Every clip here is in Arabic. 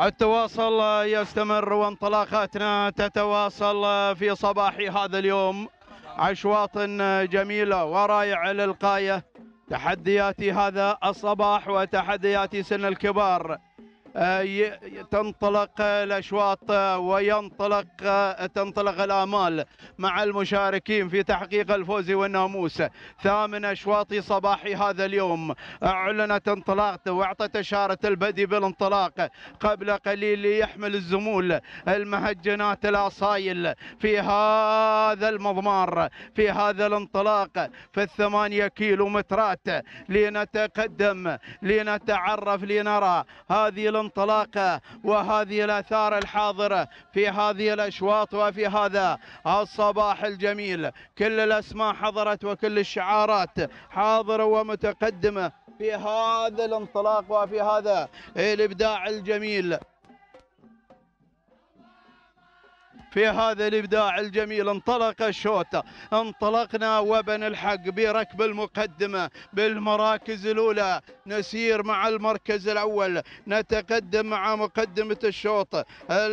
التواصل يستمر وانطلاقاتنا تتواصل في صباح هذا اليوم. أشواط جميلة ورائعة للغاية. تحديات هذا الصباح وتحديات سن الكبار. تنطلق الأشواط تنطلق الآمال مع المشاركين في تحقيق الفوز والناموس. ثامن أشواط صباح هذا اليوم أعلنت انطلاقته واعطت إشارة البدء بالانطلاق قبل قليل ليحمل الزمول المهجنات الأصايل في هذا المضمار، في هذا الانطلاق في 8 كيلومترات، لنتقدم لنتعرف لنرى هذه الانطلاقة وهذه الآثار الحاضرة في هذه الأشواط وفي هذا الصباح الجميل. كل الأسماء حضرت وكل الشعارات حاضرة ومتقدمة في هذا الانطلاق وفي هذا الإبداع الجميل. في هذا الإبداع الجميل انطلق الشوط، انطلقنا وبن الحق بركب المقدمة بالمراكز الأولى. نسير مع المركز الأول، نتقدم مع مقدمة الشوط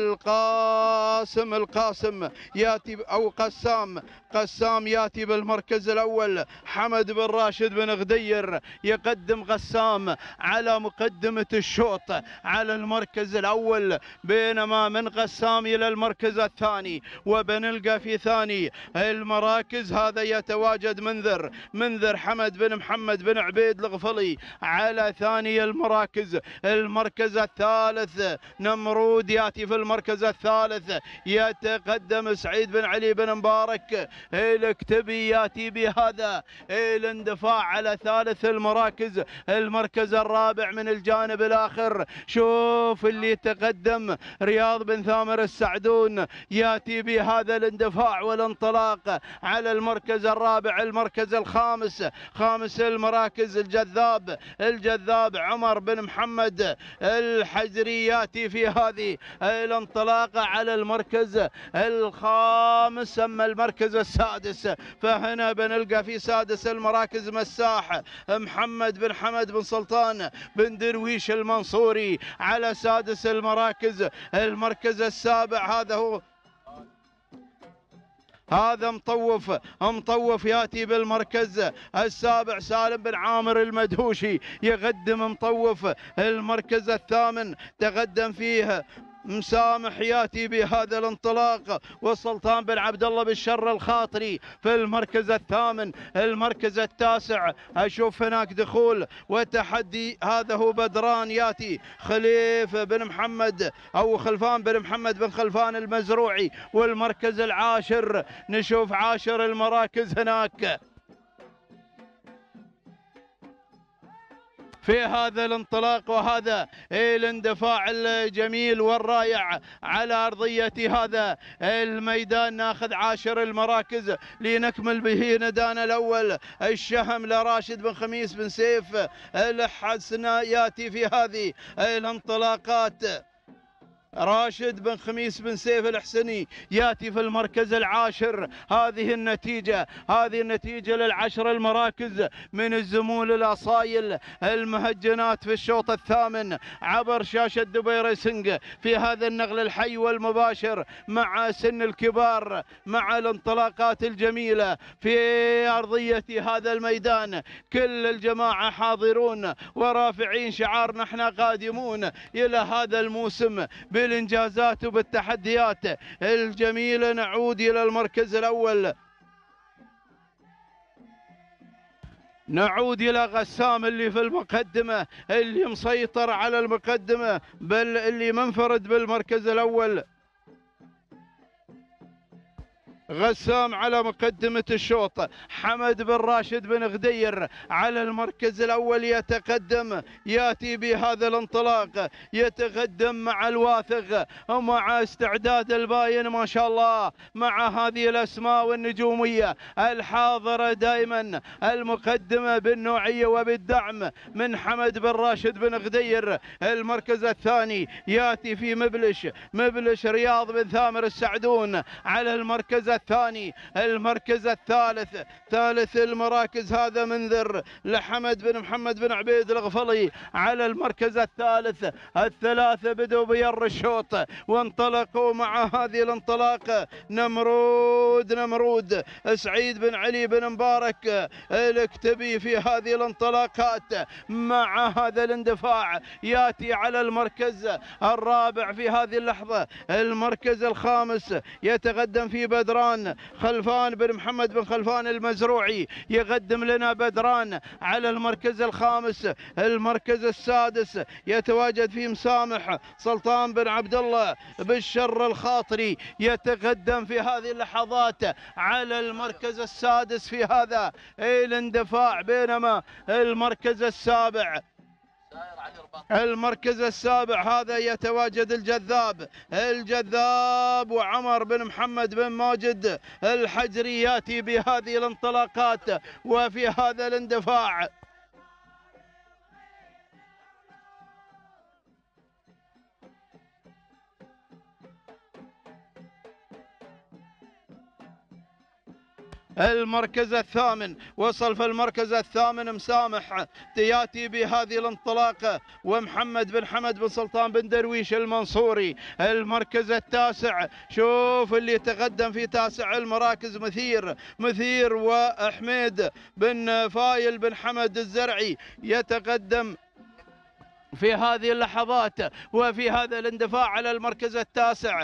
القاسم ياتي أو قسام ياتي بالمركز الأول. حمد بن راشد بن غدير يقدم قسام على مقدمة الشوط على المركز الأول، بينما من قسام إلى المركز الثاني وبنلقى في ثاني المراكز هذا يتواجد منذر حمد بن محمد بن عبيد الغفلي على ثاني المراكز. المركز الثالث نمرود ياتي في المركز الثالث، يتقدم سعيد بن علي بن مبارك الكتبي ياتي بهذا الاندفاع على ثالث المراكز. المركز الرابع من الجانب الآخر شوف اللي تقدم رياض بن ثامر السعدون ياتي بهذا الاندفاع والانطلاق على المركز الرابع. المركز الخامس، خامس المراكز الجذاب عمر بن محمد الحجري ياتي في هذه الانطلاقة على المركز الخامس. أما المركز السادس فهنا بنلقى في سادس المراكز مساح محمد بن حمد بن سلطان بن درويش المنصوري على سادس المراكز. المركز السابع هذا مطوف ياتي بالمركز السابع. سالم بن عامر المدهوشي يقدم مطوف. المركز الثامن تقدم فيه مسامح ياتي بهذا الانطلاق، والسلطان بن عبد الله بالشر الخاطري في المركز الثامن. المركز التاسع اشوف هناك دخول وتحدي، هذا هو بدران ياتي خليف بن محمد او خلفان بن محمد بن خلفان المزروعي. والمركز العاشر نشوف عاشر المراكز هناك في هذا الانطلاق وهذا الاندفاع الجميل والرائع على أرضية هذا الميدان. ناخذ عاشر المراكز لنكمل به ندانا الأول. الشهم لراشد بن خميس بن سيف الحسنى ياتي في هذه الانطلاقات. راشد بن خميس بن سيف الحسني ياتي في المركز العاشر. هذه النتيجة للعشر المراكز من الزمول الأصايل المهجنات في الشوط الثامن عبر شاشة دبي ريسنج في هذا النقل الحي والمباشر مع سن الكبار، مع الانطلاقات الجميلة في أرضية هذا الميدان. كل الجماعة حاضرون ورافعين شعار نحن قادمون إلى هذا الموسم بالإنجازات وبالتحديات الجميلة. نعود إلى المركز الأول، نعود إلى غسام اللي في المقدمة، اللي مسيطر على المقدمة، بل اللي منفرد بالمركز الأول. غسام على مقدمة الشوط. حمد بن راشد بن غدير على المركز الأول يتقدم، ياتي بهذا الانطلاق، يتقدم مع الواثق ومع استعداد الباين ما شاء الله مع هذه الأسماء والنجومية الحاضرة دائما، المقدمة بالنوعية وبالدعم من حمد بن راشد بن غدير. المركز الثاني ياتي في مبلش رياض بن ثامر السعدون على المركز الثاني. المركز الثالث، ثالث المراكز هذا منذر لحمد بن محمد بن عبيد الغفلي على المركز الثالث. الثلاثة بدوا بير الشوط وانطلقوا مع هذه الانطلاقة. نمرود سعيد بن علي بن مبارك الكتبي في هذه الانطلاقات مع هذا الاندفاع ياتي على المركز الرابع في هذه اللحظة. المركز الخامس يتقدم في بدران خلفان بن محمد بن خلفان المزروعي، يقدم لنا بدران على المركز الخامس. المركز السادس يتواجد فيه مسامح سلطان بن عبد الله بالشر الخاطري، يتقدم في هذه اللحظات على المركز السادس في هذا الاندفاع. بينما المركز السابع هذا يتواجد الجذاب وعمر بن محمد بن ماجد الحجري ياتي بهذه الانطلاقات وفي هذا الاندفاع. المركز الثامن وصل في المركز الثامن مسامح ياتي بهذه الانطلاقة ومحمد بن حمد بن سلطان بن درويش المنصوري. المركز التاسع شوف اللي تقدم في تاسع المراكز مثير وحميد بن فايل بن حمد الزرعي يتقدم في هذه اللحظات وفي هذا الاندفاع على المركز التاسع.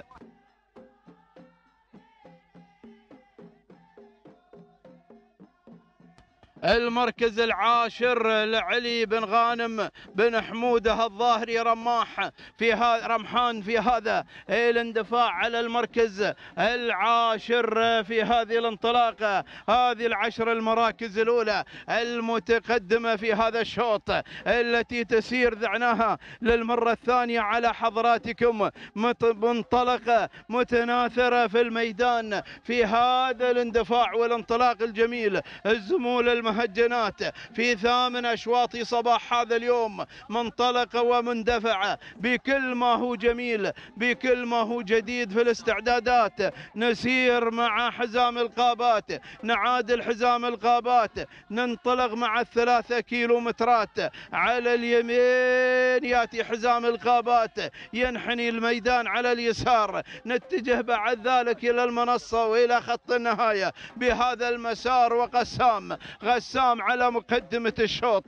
المركز العاشر لعلي بن غانم بن حموده الظاهري رمحان في هذا الاندفاع على المركز العاشر في هذه الانطلاقة. هذه العشر المراكز الأولى المتقدمة في هذا الشوط التي تسير ذعناها للمرة الثانية على حضراتكم، منطلقة متناثرة في الميدان في هذا الاندفاع والانطلاق الجميل. الزمول المهجنات في 8 أشواط صباح هذا اليوم منطلقة ومندفعة بكل ما هو جميل، بكل ما هو جديد في الاستعدادات. نسير مع حزام القابات، نعادل حزام القابات، ننطلق مع ال3 كيلومترات. على اليمين ياتي حزام القابات ينحني الميدان على اليسار، نتجه بعد ذلك إلى المنصة وإلى خط النهاية بهذا المسار. وقسام على مقدمة الشوط.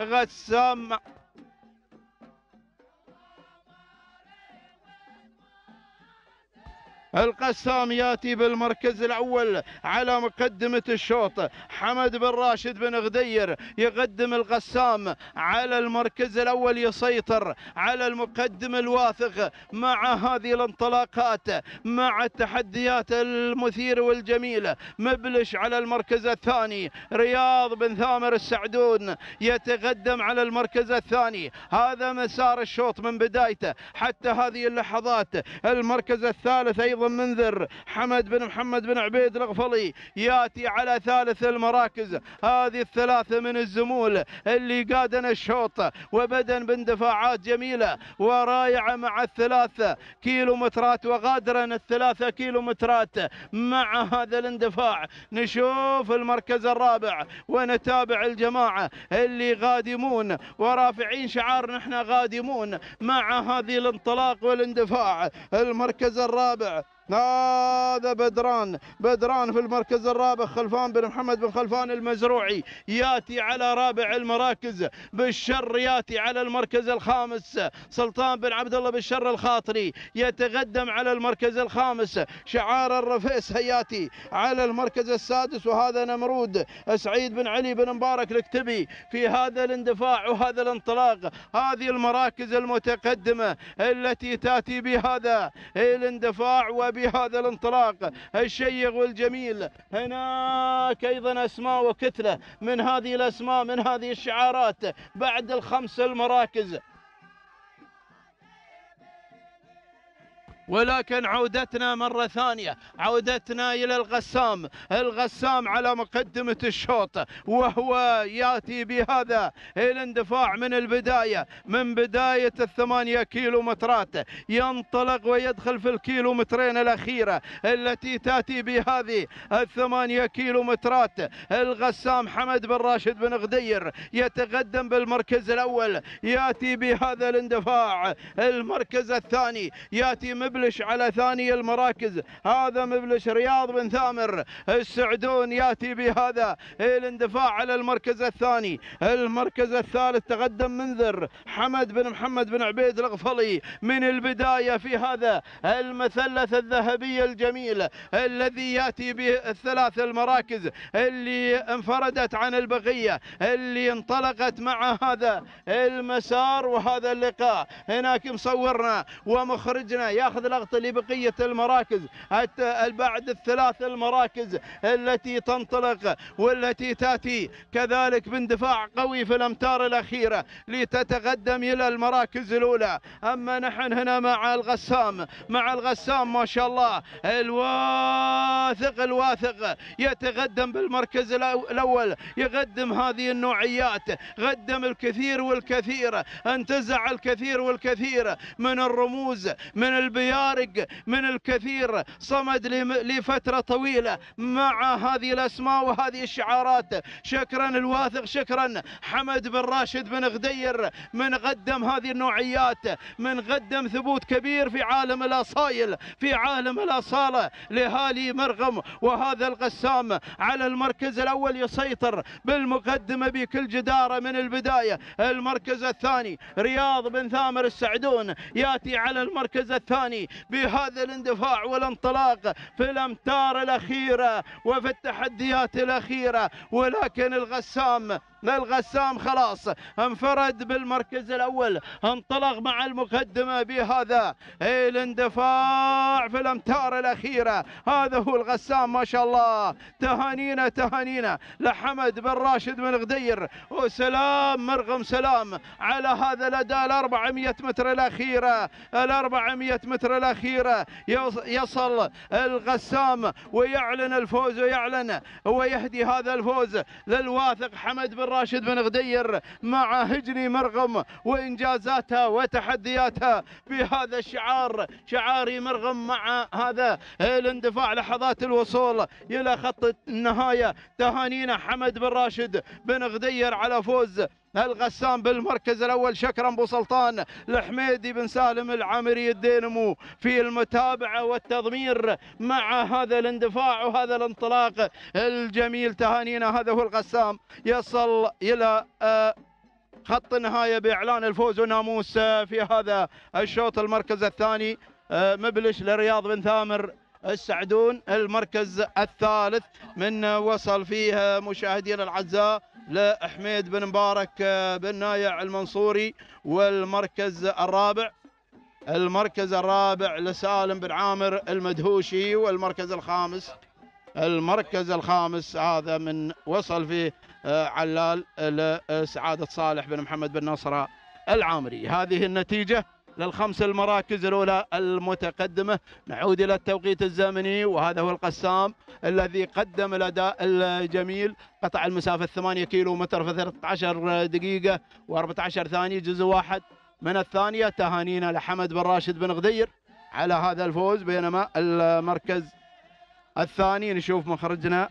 القسام ياتي بالمركز الأول على مقدمة الشوط. حمد بن راشد بن غدير يقدم القسام على المركز الأول، يسيطر على المقدم الواثق مع هذه الانطلاقات مع التحديات المثيرة والجميلة. مبلش على المركز الثاني، رياض بن ثامر السعدون يتقدم على المركز الثاني. هذا مسار الشوط من بدايته حتى هذه اللحظات. المركز الثالث أيضا منذر حمد بن محمد بن عبيد الغفلي ياتي على ثالث المراكز. هذه ال3 من الزمول اللي قادنا الشوط وبدن باندفاعات جميلة ورائعة مع ال3 كيلومترات وغادرا ال3 كيلومترات مع هذا الاندفاع. نشوف المركز الرابع ونتابع الجماعة اللي قادمون ورافعين شعار نحن قادمون مع هذه الانطلاق والاندفاع. المركز الرابع هذا بدران في المركز الرابع. خلفان بن محمد بن خلفان المزروعي ياتي على رابع المراكز. بالشر ياتي على المركز الخامس. سلطان بن عبد الله بالشر الخاطري يتقدم على المركز الخامس. شعار الرفيس ياتي على المركز السادس. وهذا نمرود سعيد بن علي بن مبارك الكتبي في هذا الاندفاع وهذا الانطلاق. هذه المراكز المتقدمة التي تاتي بهذا الاندفاع وبهذا الانطلاق الشيق والجميل. هناك أيضا أسماء وكتلة من هذه الأسماء من هذه الشعارات بعد ال5 المراكز. ولكن عودتنا مرة ثانية، عودتنا إلى الغسام. الغسام على مقدمة الشوط، وهو يأتي بهذا الاندفاع من البداية، من بداية ال8 كيلومترات، ينطلق ويدخل في الكيلومترين الأخيرة التي تأتي بهذه ال8 كيلومترات. الغسام حمد بن راشد بن غدير يتقدم بالمركز الأول، يأتي بهذا الاندفاع. المركز الثاني يأتي مبلش على ثاني المراكز، هذا مبلش رياض بن ثامر السعدون يأتي بهذا الاندفاع على المركز الثاني. المركز الثالث تقدم منذر حمد بن محمد بن عبيد الغفلي من البداية في هذا المثلث الذهبي الجميل الذي يأتي بالثلاث المراكز اللي انفردت عن البقية، اللي انطلقت مع هذا المسار وهذا اللقاء. هناك مصورنا ومخرجنا ياخذ لقطة لبقية المراكز بعد الثلاث المراكز التي تنطلق والتي تأتي كذلك باندفاع قوي في الأمتار الأخيرة لتتقدم إلى المراكز الأولى. أما نحن هنا مع الغسام، مع الغسام ما شاء الله الواثق يتقدم بالمركز الأول، يقدم هذه النوعيات، قدم الكثير والكثير، انتزع الكثير والكثير من الرموز، من البيارق، من الكثير، صمد لفترة طويلة مع هذه الأسماء وهذه الشعارات. شكرا الواثق، شكرا حمد بن راشد بن غدير من قدم هذه النوعيات، من قدم ثبوت كبير في عالم الأصايل، في عالم الأصالة لهالي مرغم. وهذا الغسام على المركز الأول يسيطر بالمقدمة بكل جدارة من البداية. المركز الثاني رياض بن ثامر السعدون يأتي على المركز الثاني بهذا الاندفاع والانطلاق في الأمتار الأخيرة وفي التحديات الأخيرة. ولكن الغسام خلاص انفرد بالمركز الأول، انطلق مع المقدمة بهذا الاندفاع في الأمتار الأخيرة. هذا هو الغسام ما شاء الله. تهانينا تهانينا لحمد بن راشد بن غدير، وسلام مرغم سلام على هذا الأداء. 400 متر الأخيرة، 400 متر الأخيرة يصل الغسام ويعلن الفوز، ويعلن ويهدي هذا الفوز للواثق حمد بن راشد بن غدير مع هجني مرغم وإنجازاتها وتحدياتها بهذا الشعار، شعاري مرغم، مع هذا الاندفاع لحظات الوصول إلى خط النهاية. تهانينا حمد بن راشد بن غدير على فوز الغسام بالمركز الأول. شكرا ابو سلطان الحميدي بن سالم العامري الدينمو في المتابعة والتضمير مع هذا الاندفاع وهذا الانطلاق الجميل. تهانينا. هذا هو الغسام يصل إلى خط النهاية بإعلان الفوز وناموس في هذا الشوط. المركز الثاني مبلش لرياض بن ثامر السعدون، المركز الثالث من وصل فيه مشاهدينا الأعزاء لحميد بن مبارك بن نايع المنصوري، والمركز الرابع لسالم بن عامر المدهوشي، والمركز الخامس هذا من وصل فيه علال لسعادة صالح بن محمد بن نصر العامري. هذه النتيجة للخمس المراكز الأولى المتقدمة. نعود إلى التوقيت الزمني، وهذا هو القسام الذي قدم الأداء الجميل، قطع المسافة 8 كيلو متر في 13 دقيقة و14 ثانية، جزء واحد من الثانية. تهانينا لحمد بن راشد بن غدير على هذا الفوز. بينما المركز الثاني نشوف مخرجنا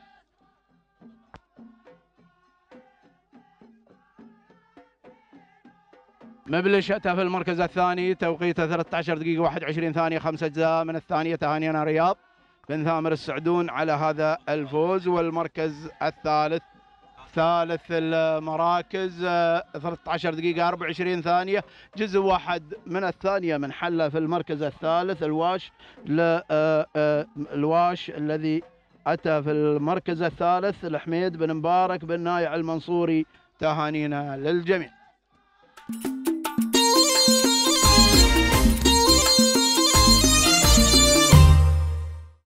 مبلش أتى في المركز الثاني، توقيته 13 دقيقة 21 ثانية 5 أجزاء من الثانية. تهانينا رياض بن ثامر السعدون على هذا الفوز. والمركز الثالث، ثالث المراكز 13 دقيقة 24 ثانية، جزء واحد من الثانية من حله في المركز الثالث. الواش الذي أتى في المركز الثالث لحميد بن مبارك بن نايع المنصوري. تهانينا للجميع.